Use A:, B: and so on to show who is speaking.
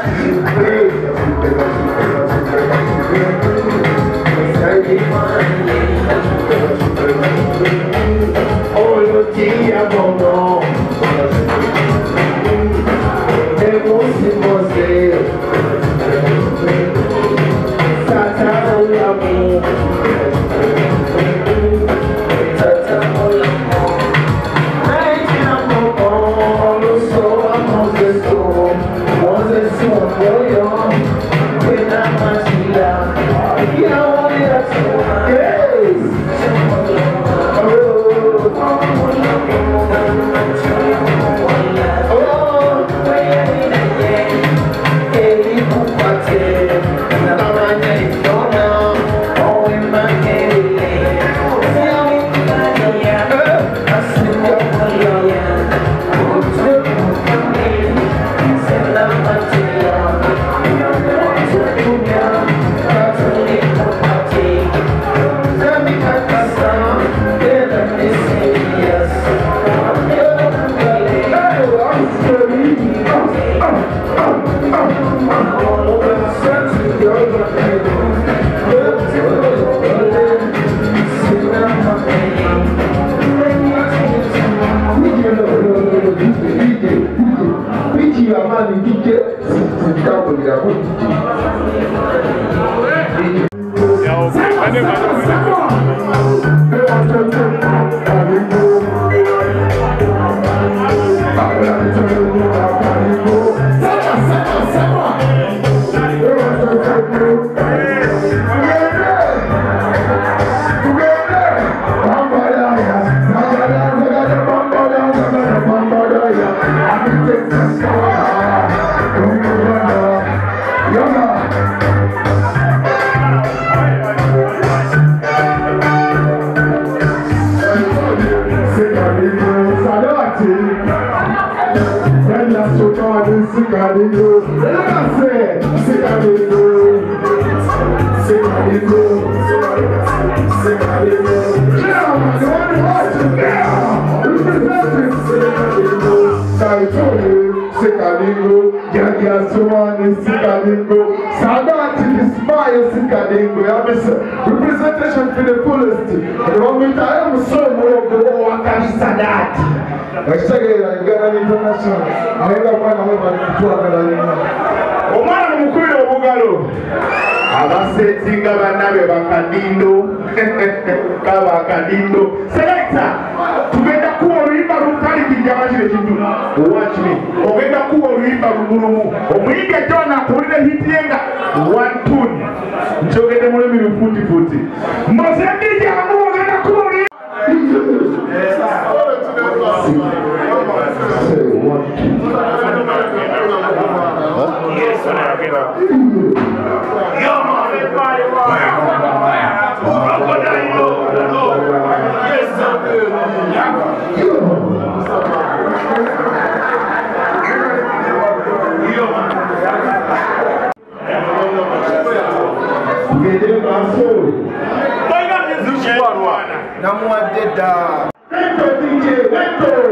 A: Representation for the fullest. The moment I am so more of Sadat. I say, I got an international. I never want to have a Omar Mukuyo Bugalo. Abasetinga banabe bakadindo. Kabakadindo. Selector. Tugenda kuwa ruimba rukali kijamashire kintu. Watch me. Ogenda kuwa ruimba rumurumu. Omuyige jona kulire hitiyenga. One tune. Njogede mulemi rufuti futi. Mozambique amu ogenda kuwa ruimba. Namwa deda. Wento DJ, wento.